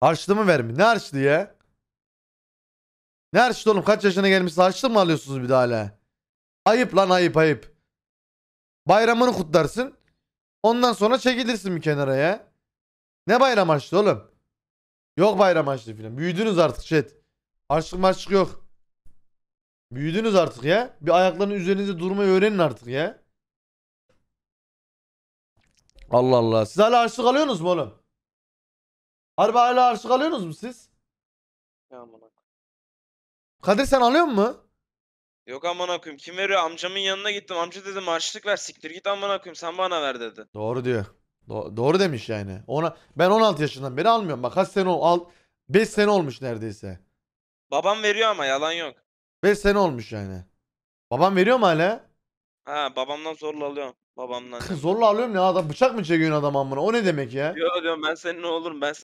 Harçlı mı vermiyor? Ne harçlı ya? Ne harçlı oğlum? Kaç yaşına gelmişsiniz? Harçlı mı alıyorsunuz bir daha hala? Ayıp lan, ayıp ayıp. Bayramını kutlarsın. Ondan sonra çekilirsin bir kenara ya. Ne bayram harçlı oğlum? Yok bayram harçlı falan. Büyüdünüz artık chat. Harçlık marçlık yok. Büyüdünüz artık ya. Bir ayaklarının üzerinize durmayı öğrenin artık ya. Allah Allah. Siz hala harçlık alıyorsunuz mu oğlum? Harbi hala harçlık alıyorsunuz mu siz? Ya amına. Kadir sen alıyor mu? Yok amına koyayım. Kim veriyor? Amcamın yanına gittim. Amca dedim harçlık ver. Siktir git amına koyayım. Sen bana ver dedi. Doğru diyor. Doğru demiş yani. Ben 16 yaşından beri almıyorum. Bak kaç sene 5 sene olmuş neredeyse. Babam veriyor ama yalan yok. 5 sene olmuş yani. Babam veriyor mu hala? Ha, babamdan zorla alıyorum. Babamdan annemden. Zorla alıyorum ne adam, bıçak mı çekiyorsun adam amına? O ne demek ya? Yo diyorum ben senin ne olurum ben